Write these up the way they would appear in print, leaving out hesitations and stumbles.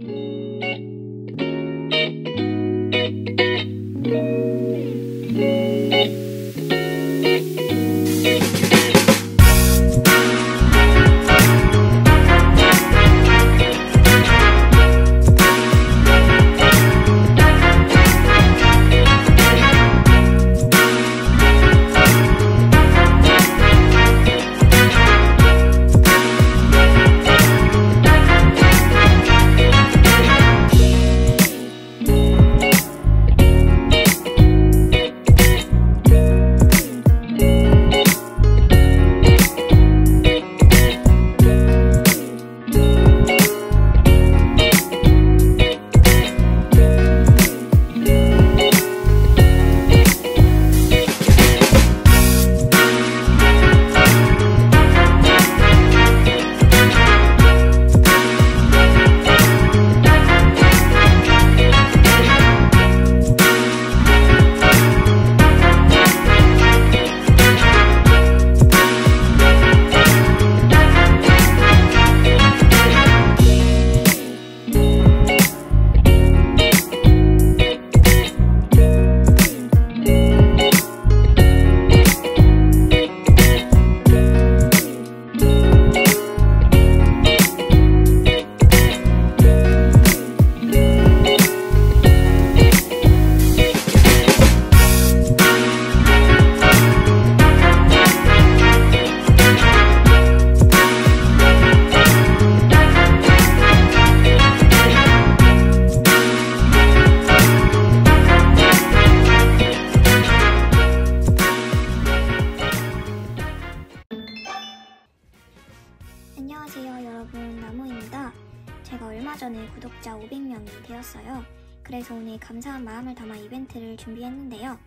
안녕하세요 여러분, 나무입니다. 제가 얼마 전에 구독자 500명이 되었어요. 그래서 오늘 감사한 마음을 담아 이벤트를 준비했는데요.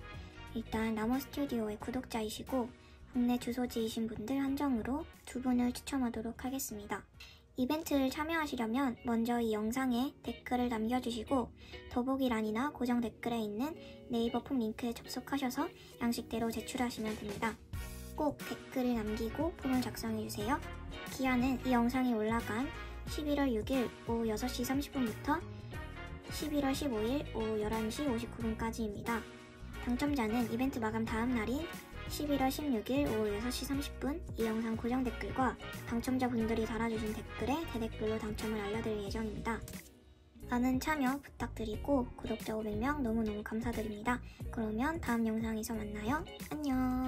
일단 나무 스튜디오의 구독자이시고 국내 주소지이신 분들 한정으로 2분을 추첨하도록 하겠습니다. 이벤트를 참여하시려면 먼저 이 영상에 댓글을 남겨주시고 더보기란이나 고정 댓글에 있는 네이버 폼 링크에 접속하셔서 양식대로 제출하시면 됩니다. 꼭 댓글을 남기고 폼을 작성해주세요. 기한은 이 영상이 올라간 11월 6일 오후 6시 30분부터 11월 15일 오후 11시 59분까지입니다. 당첨자는 이벤트 마감 다음 날인 11월 16일 오후 6시 30분 이 영상 고정 댓글과 당첨자분들이 달아주신 댓글에 대댓글로 당첨을 알려드릴 예정입니다. 많은 참여 부탁드리고 구독자 500명 너무너무 감사드립니다. 그러면 다음 영상에서 만나요. 안녕.